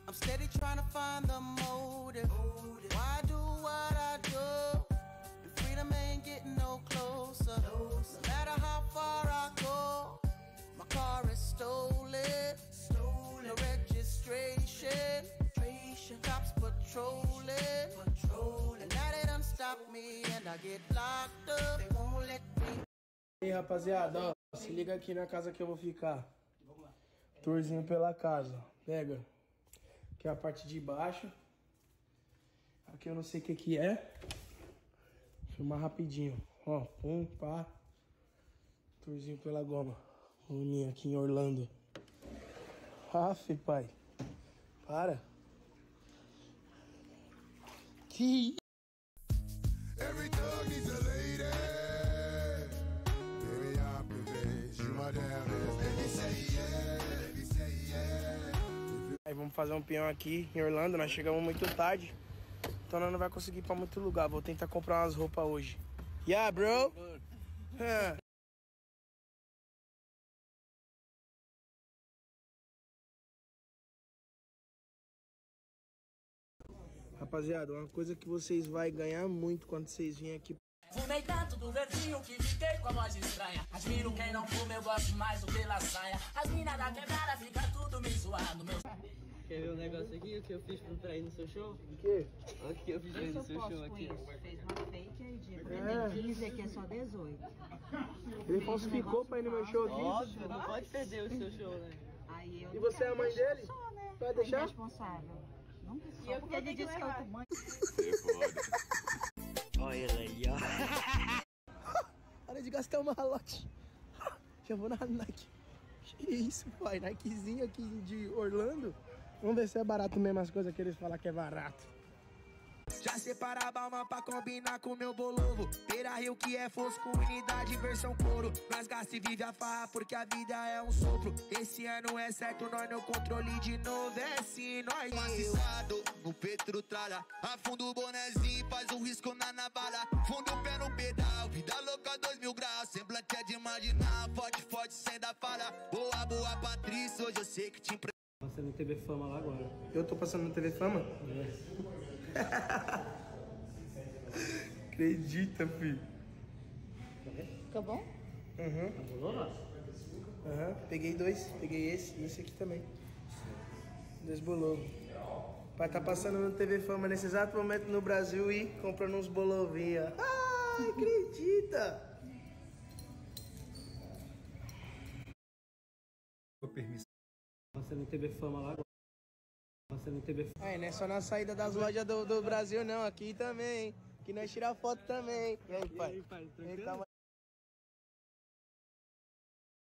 I'm steady trying to find the motive. Why do what I do? And freedom ain't getting no closer. No matter how far I go, my car is stolen. No registration. Cops patrolling. And now they done stop me and I get locked up. They won't let me. E aí, rapaziada, ó, se liga aqui na casa que eu vou ficar. Tourzinho pela casa. Pega. Aqui é a parte de baixo. Aqui eu não sei o que é. Filmar rapidinho. Ó, pum, pá. Tourzinho pela goma. Gominha aqui em Orlando. Aff, pai. Para. Que... Every dog needs a lady. Baby, I'm privileged. You my damn best. Baby, say yeah. Baby, say yeah. Aí vamos fazer um peão aqui em Orlando. Nós chegamos muito tarde, então nós não vai conseguir ir pra muito lugar. Vou tentar comprar umas roupas hoje. Yeah, bro. Rapaziada, uma coisa que vocês vão ganhar muito quando vocês virem aqui. Fumei tanto do verdinho que fiquei com a voz estranha. Admiro quem não fuma, eu gosto mais do que lasanha. As minas da quebrada fica tudo me zoando. Meu... Quer ver um negócio aqui, o que eu fiz pra ir no seu show? O quê? Olha o que eu fiz pra ir no seu show aqui. Fez uma fake aí, porque 15 aqui é só 18. Ele falsificou pra ir no meu show aqui? Óbvio, não pode perder o seu show, né? Aí eu E você é a mãe dele? só, né? Vai deixar? Responsável. Nunca só, porque ele disse que eu tô mãe. Olha ele aí, ó. Hora de gastar uma malote. Já vou na Nike. Que isso, pai? Nikezinho aqui de Orlando. Vamos ver se é barato mesmo as coisas que eles falam que é barato. Já separa a balma pra combinar com meu bolovo. Beira Rio que é fosco, unidade versão couro. Nós gasta e vive a farra porque a vida é um sopro. Esse ano é certo, nós no controle de novo. É sim, nós Maciçado no Petro tralha. Afunda o bonezinho, faz um risco na navalha. Funda o pé no pedal, vida louca 2000 graus. Semblante é de imaginar, forte, forte, sem dar falha. Boa, boa Patrícia, hoje eu sei que te impre... Passando no TV Fama lá agora. Eu tô passando na TV Fama? Acredita, filho. Ficou bom? Peguei dois. Peguei esse e esse aqui também. 2 bolovos. Pai tá passando no TV Fama nesse exato momento no Brasil e comprando uns bolovinhos. Ah, acredita! Passando no TV Fama lá agora. Passando no TV Fama. Aí, não é só na saída das lojas do Brasil, não. Aqui também, hein? Que nós tirar foto também. E aí, pai? E aí, pai, tranquilo? Ele tá